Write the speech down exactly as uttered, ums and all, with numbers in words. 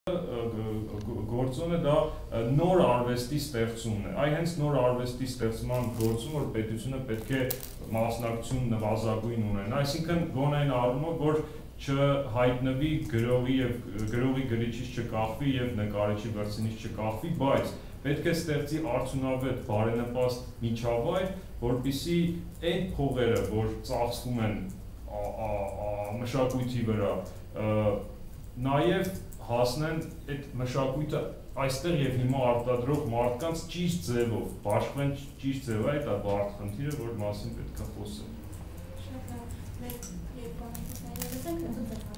գործոնը դա նոր արվեստի ստեղծումն է։ Այ հենց նոր արվեստի ստեղծման գործում, որ պետությունը պետք է մասնակցություն նվազագույն ունենա, այսինքն գոնե այն առումով, որ չհայտնվի գրողի եւ գրողի գրիչից չկախվի եւ նկարիչի վերցնից չկախվի, բայց պետք է ստեղծի արդյունավետ բարենպաստ միջավայր, որպեսզի այն փողերը, որ ծախսվում են մշակույթի վրա, նաեւ հասնեն այդ մշակույթը այստեղ եւ հիմա արտադրող մարդկանց ճիշտ ձևով, բաշխվեն ճիշտ ձևով, այդ է բարդ խնդիրը, որ մասին պետք է խոսել։ Շատ լավ, մեր երկու անձնությունները լսենք,